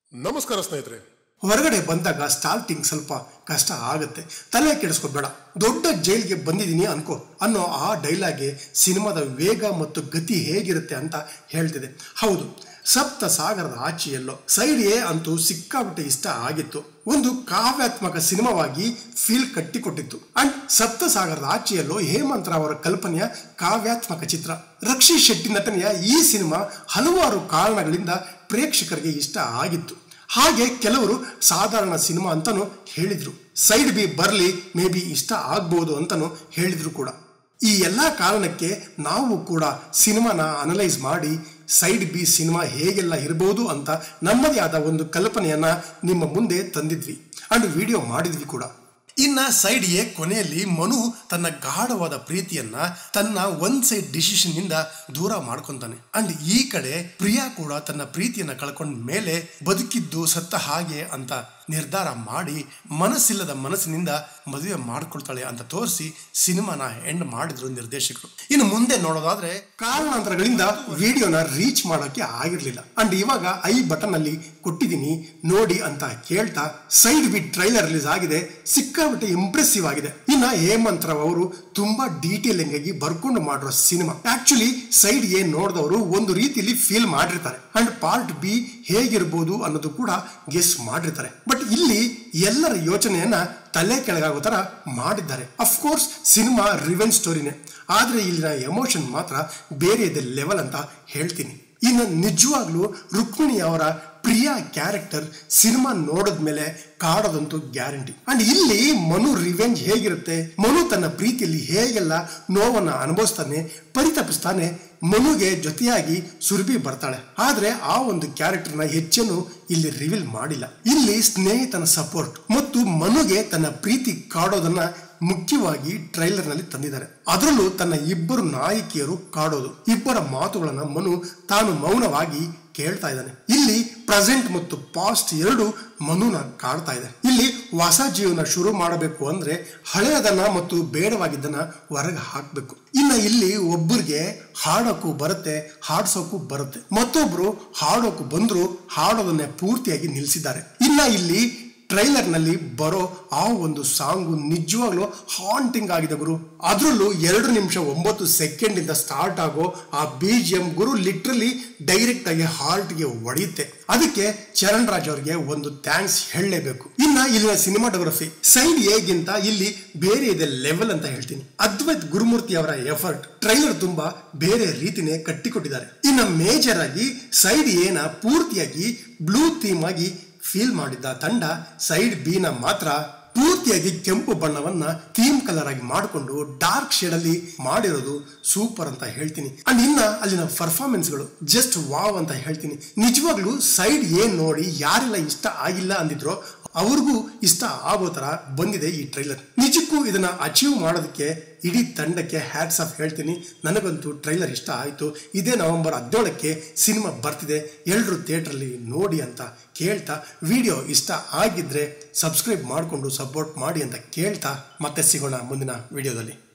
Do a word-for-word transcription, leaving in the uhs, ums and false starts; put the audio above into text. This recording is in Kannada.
ನಮಸ್ಕಾರ ಸ್ನೇಹಿತರೆ. ಹೊರಗಡೆ ಬಂದಾಗ ಸ್ಟಾರ್ಟಿಂಗ್ ಸ್ವಲ್ಪ ಕಷ್ಟ ಆಗುತ್ತೆ, ತಲೆ ಕೆಡಿಸ್ಕೋಬೇಡ, ದೊಡ್ಡ ಜೈಲ್ಗೆ ಬಂದಿದ್ದೀನಿ ಅನ್ಕೋ ಅನ್ನೋ ಆ ಡೈಲಾಗೆ ಸಿನಿಮಾದ ವೇಗ ಮತ್ತು ಗತಿ ಹೇಗಿರುತ್ತೆ ಅಂತ ಹೇಳ್ತಿದೆ. ಹೌದು, ಸಪ್ತ ಸಾಗರದ ಆಚೆಯಲ್ಲೋ ಸೈಡ್ ಎ ಅಂತೂ ಸಿಕ್ಕಾಪಟ್ಟೆ ಇಷ್ಟ ಆಗಿತ್ತು. ಒಂದು ಕಾವ್ಯಾತ್ಮಕ ಸಿನಿಮಾವಾಗಿ ಫೀಲ್ ಕಟ್ಟಿಕೊಟ್ಟಿತ್ತು. ಅಂಡ್ ಸಪ್ತ ಸಾಗರದ ಆಚೆಯಲ್ಲೋ ಹೇಮಂತ್ ರಾವ್ ಅವರ ಕಲ್ಪನೆಯ ಕಾವ್ಯಾತ್ಮಕ ಚಿತ್ರ. ರಕ್ಷಿತ್ ಶೆಟ್ಟಿ ನಟನೆಯ ಈ ಸಿನಿಮಾ ಹಲವಾರು ಕಾರಣಗಳಿಂದ ಪ್ರೇಕ್ಷಕರಿಗೆ ಇಷ್ಟ ಆಗಿತ್ತು. ಹಾಗೆ ಕೆಲವರು ಸಾಧಾರಣ ಸಿನಿಮಾ ಅಂತಾನು ಹೇಳಿದ್ರು, ಸೈಡ್ ಬಿ ಬರ್ಲಿ ಮೇ ಬಿ ಇಷ್ಟ ಆಗ್ಬಹುದು ಅಂತಾನು ಹೇಳಿದ್ರು ಕೂಡ. ಈ ಎಲ್ಲ ಕಾರಣಕ್ಕೆ ನಾವು ಕೂಡ ಸಿನಿಮಾನ ಅನಲೈಸ್ ಮಾಡಿ ಸೈಡ್ ಬಿ ಸಿನಿಮಾ ಹೇಗೆಲ್ಲ ಇರಬಹುದು ಅಂತ ನಮ್ಮದೇ ಆದ ಒಂದು ಕಲ್ಪನೆಯನ್ನ ನಿಮ್ಮ ಮುಂದೆ ತಂದಿದ್ವಿ ಅಂಡ್ ವಿಡಿಯೋ ಮಾಡಿದ್ವಿ ಕೂಡ. ಇನ್ನ ಸೈಡ್ ಎ ಕೊನೆಯಲ್ಲಿ ಮನು ತನ್ನ ಗಾಢವಾದ ಪ್ರೀತಿಯನ್ನ ತನ್ನ ಒನ್ ಸೈಡ್ ಡಿಸಿಷನ್ ಇಂದ ದೂರ ಮಾಡ್ಕೊಂತಾನೆ. ಅಂಡ್ ಈ ಕಡೆ ಪ್ರಿಯಾ ಕೂಡ ತನ್ನ ಪ್ರೀತಿಯನ್ನ ಕಳ್ಕೊಂಡ ಮೇಲೆ ಬದುಕಿದ್ದು ಸತ್ತ ಹಾಗೆ ಅಂತ ನಿರ್ಧಾರ ಮಾಡಿ ಮನಸ್ಸಿಲ್ಲದ ಮನಸ್ಸಿನಿಂದ ಮದುವೆ ಮಾಡ್ಕೊಳ್ತಾಳೆ ಅಂತ ತೋರಿಸಿ ಸಿನಿಮಾನ ಎಂಡ್ ಮಾಡಿದ್ರು ನಿರ್ದೇಶಕರು. ಇನ್ನು ಮುಂದೆ ನೋಡೋದಾದ್ರೆ ಕಾರಣಾಂತರಗಳಿಂದ ವಿಡಿಯೋನ ರೀಚ್ ಮಾಡೋಕೆ ಆಗಿರ್ಲಿಲ್ಲ. ಅಂಡ್ ಇವಾಗ ಐ ಬಟನ್ ಅಲ್ಲಿ ಕೊಟ್ಟಿದ್ದೀನಿ ನೋಡಿ ಅಂತ ಕೇಳ್ತಾ ಸೈಡ್ ಬಿ ಟ್ರೈಲರ್ ರಿಲೀಸ್ ಆಗಿದೆ. ಸಿಕ್ಕಾಪಟ್ಟೆ ಇಂಪ್ರೆಸಿವ್ ಆಗಿದೆ. ಇನ್ನ ಹೇಮಂತ್ ರಾವ್ ಅವರು ತುಂಬಾ ಡೀಟೇಲಿಂಗ್ ಆಗಿ ಬರ್ಕೊಂಡು ಮಾಡಿರೋ ಸಿನಿಮಾ. ಆಕ್ಚುಲಿ ಸೈಡ್ ಎ ನೋಡಿದವರು ಒಂದು ರೀತಿಯಲ್ಲಿ ಫೀಲ್ ಮಾಡಿರ್ತಾರೆ ಅಂಡ್ ಪಾರ್ಟ್ ಬಿ ಹೇಗಿರ್ಬೋದು ಅನ್ನೋದು ಕೂಡ ಗೆಸ್ ಮಾಡಿರ್ತಾರೆ. ಬಟ್ ಇಲ್ಲಿ ಎಲ್ಲರ ಯೋಚನೆಯನ್ನ ತಲೆ ಕೆಳಗಾಗೋ ತರ ಮಾಡಿದ್ದಾರೆ. ಅಫ್ಕೋರ್ಸ್ ಸಿನಿಮಾ ರಿವೆಂಜ್ ಸ್ಟೋರಿನೇ, ಆದ್ರೆ ಇಲ್ಲಿನ ಎಮೋಷನ್ ಮಾತ್ರ ಬೇರೆ ಇದೆ ಲೆವೆಲ್ ಅಂತ ಹೇಳ್ತೀನಿ. ಇನ್ನು ನಿಜವಾಗ್ಲೂ ರುಕ್ಮಿಣಿ ಅವರ ಪ್ರಿಯಾ ಕ್ಯಾರೆಕ್ಟರ್ ಸಿನಿಮಾ ನೋಡಿದ್ಮೇಲೆ ಕಾಡೋದಂತೂ ಗ್ಯಾರಂಟಿ. ಅಂಡ್ ಇಲ್ಲಿ ಮನು ರಿವೆಂಜ್ ಹೇಗಿರುತ್ತೆ, ಮನು ತನ್ನ ಪ್ರೀತಿಯಲ್ಲಿ ಹೇಗೆಲ್ಲ ನೋವನ್ನ ಅನುಭವಿಸ್ತಾನೆ, ಪರಿತಪಿಸ್ತಾನೆ, ಮನುಗೆ ಜೊತೆಯಾಗಿ ಸುರಭಿ ಬರ್ತಾಳೆ. ಆದ್ರೆ ಆ ಒಂದು ಕ್ಯಾರೆಕ್ಟರ್ನ ಹೆಚ್ಚೇನು ಇಲ್ಲಿ ರಿವೀಲ್ ಮಾಡಿಲ್ಲ. ಇಲ್ಲಿ ಸ್ನೇಹಿತನ ಸಪೋರ್ಟ್ ಮತ್ತು ಮನುಗೆ ತನ್ನ ಪ್ರೀತಿ ಕಾಡೋದನ್ನ ಮುಖ್ಯವಾಗಿ ಟ್ರೈಲರ್ ನಲ್ಲಿ ತಂದಿದ್ದಾರೆ. ಅದರಲ್ಲೂ ತನ್ನ ಇಬ್ಬರು ನಾಯಕಿಯರು ಕಾಡೋದು, ಇಬ್ಬರ ಮಾತುಗಳನ್ನ ಮನು ತಾನು ಮೌನವಾಗಿ ಕೇಳ್ತಾ ಇದ್ದಾನೆ. ಇಲ್ಲಿ ಪ್ರೆಸೆಂಟ್ ಮತ್ತು ಪಾಸ್ಟ್ ಎರಡು ಮನುನ ಕಾಡ್ತಾ ಇದೆ. ಇಲ್ಲಿ ಹೊಸ ಜೀವನ ಶುರು ಮಾಡಬೇಕು ಅಂದ್ರೆ ಹಳೆಯದನ್ನ ಮತ್ತು ಬೇಡವಾಗಿದ್ದನ್ನ ಹೊರಗೆ ಹಾಕ್ಬೇಕು. ಇನ್ನ ಇಲ್ಲಿ ಒಬ್ಬರಿಗೆ ಹಾಡೋಕ್ಕೂ ಬರುತ್ತೆ, ಹಾಡ್ಸೋಕ್ಕೂ ಬರುತ್ತೆ, ಮತ್ತೊಬ್ರು ಹಾಡೋಕು ಬಂದ್ರು ಹಾಡೋದನ್ನೇ ಪೂರ್ತಿಯಾಗಿ ನಿಲ್ಲಿಸಿದ್ದಾರೆ. ಇನ್ನ ಇಲ್ಲಿ ಟ್ರೈಲರ್ ನಲ್ಲಿ ಬರೋ ಆ ಒಂದು ಸಾಂಗು ನಿಜವಾಗ್ಲೂ ಹಾಂಟಿಂಗ್ ಆಗಿದೆ ಗುರು. ಅದರಲ್ಲೂ ಎರಡು ನಿಮಿಷ ಒಂಬತ್ತು ಸೆಕೆಂಡ್ ಇಂದ ಸ್ಟಾರ್ಟ್ ಆಗೋ ಆ ಬಿ ಜಿ ಎಂ ಗುರು ಲಿಟ್ರಲಿ ಡೈರೆಕ್ಟ್ ಆಗಿ ಹಾರ್ಟ್ ಗೆ ಹೊಡೆಯುತ್ತೆ. ಅದಕ್ಕೆ ಚರಣ್ ರಾಜ್ ಅವರಿಗೆ ಒಂದು ಥ್ಯಾಂಕ್ಸ್ ಹೇಳಲೇಬೇಕು. ಇನ್ನ ಇಲ್ಲಿನ ಸಿನಿಮಾಟೋಗ್ರಫಿ ಸೈಡ್ ಎಗಿಂತ ಇಲ್ಲಿ ಬೇರೆ ಇದೆ ಲೆವೆಲ್ ಅಂತ ಹೇಳ್ತೀನಿ. ಅದ್ವೈತ್ ಗುರುಮೂರ್ತಿ ಅವರ ಎಫರ್ಟ್ ಟ್ರೈಲರ್ ತುಂಬಾ ಬೇರೆ ರೀತಿನೇ ಕಟ್ಟಿಕೊಟ್ಟಿದ್ದಾರೆ. ಇನ್ನ ಮೇಜರ್ ಆಗಿ ಸೈಡ್ ಎನ ಪೂರ್ತಿಯಾಗಿ ಬ್ಲೂ ಥೀಮ್ ಆಗಿ ಫೀಲ್ ಮಾಡಿದ್ದ ತಂಡ ಸೈಡ್ ಬಿ ನ ಮಾತ್ರ ಪೂರ್ತಿಯಾಗಿ ಕೆಂಪು ಬಣ್ಣವನ್ನ ಥೀಮ್ ಕಲರ್ ಆಗಿ ಮಾಡಿಕೊಂಡು ಡಾರ್ಕ್ ಶೇಡ್ ಅಲ್ಲಿ ಮಾಡಿರೋದು ಸೂಪರ್ ಅಂತ ಹೇಳ್ತೀನಿ. ಅಂಡ್ ಇನ್ನ ಅಲ್ಲಿನ ಪರ್ಫಾರ್ಮೆನ್ಸ್ ಗಳು ಜಸ್ಟ್ ವಾವ್ ಅಂತ ಹೇಳ್ತೀನಿ. ನಿಜವಾಗ್ಲೂ ಸೈಡ್ ಏನ್ ನೋಡಿ ಯಾರೆಲ್ಲ ಇಷ್ಟ ಆಗಿಲ್ಲ ಅಂದಿದ್ರೋ ಅವ್ರಿಗೂ ಇಷ್ಟ ಆಗೋ ತರ ಬಂದಿದೆ ಈ ಟ್ರೈಲರ್. ನಿಜಕ್ಕೂ ಇದನ್ನ ಅಚೀವ್ ಮಾಡೋದಕ್ಕೆ ಇಡೀ ತಂಡಕ್ಕೆ ಹ್ಯಾಟ್ಸ್ ಆಫ್ ಹೇಳ್ತೀನಿ. ನನಗಂತೂ ಟ್ರೈಲರ್ ಇಷ್ಟ ಆಯ್ತು. ಇದೇ ನವೆಂಬರ್ ಹದಿನೇಳಕ್ಕೆ ಸಿನಿಮಾ ಬರ್ತಿದೆ, ಎಲ್ಲರೂ ಥಿಯೇಟರ್ಲಿ ನೋಡಿ ಅಂತ ಕೇಳ್ತಾ, ವಿಡಿಯೋ ಇಷ್ಟ ಆಗಿದ್ರೆ ಸಬ್ಸ್ಕ್ರೈಬ್ ಮಾಡಿಕೊಂಡು ಸಪೋರ್ಟ್ ಮಾಡಿ ಅಂತ ಕೇಳ್ತಾ ಮತ್ತೆ ಸಿಗೋಣ ಮುಂದಿನ ವಿಡಿಯೋದಲ್ಲಿ.